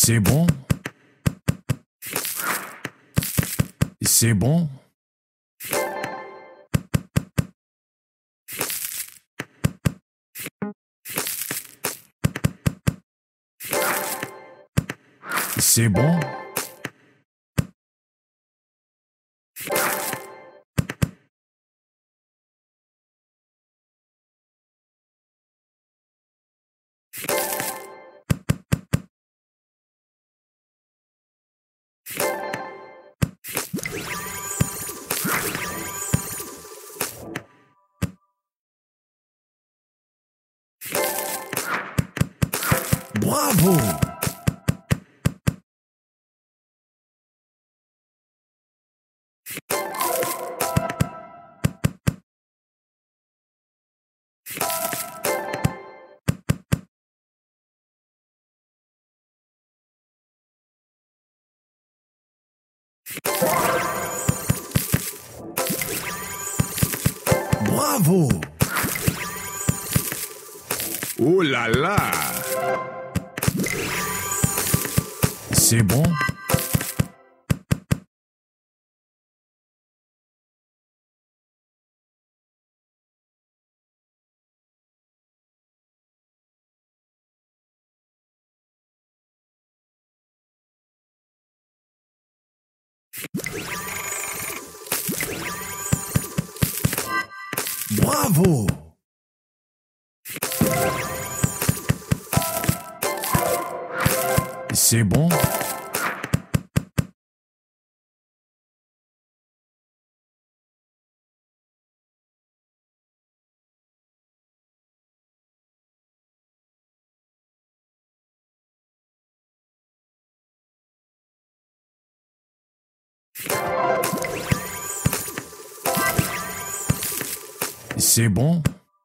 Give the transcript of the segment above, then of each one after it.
C'est bon? C'est bon? C'est bon? Bravo! Bravo! Oh là là! C'est bon? Bravo! C'est bon? C'est bon?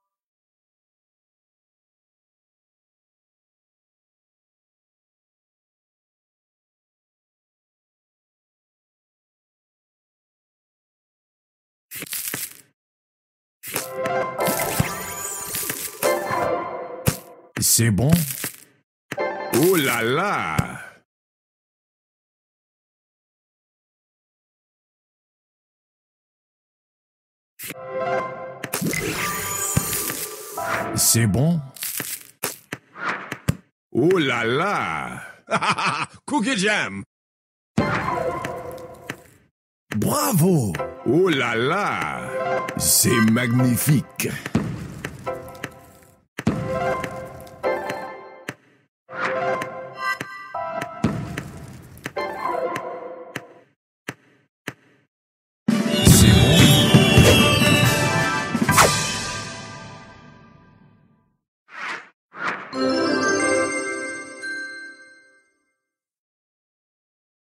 C'est bon? Oh là là! C'est bon? Oh là là! Cookie Jam! Bravo! Oh là là! C'est magnifique! C'est bon?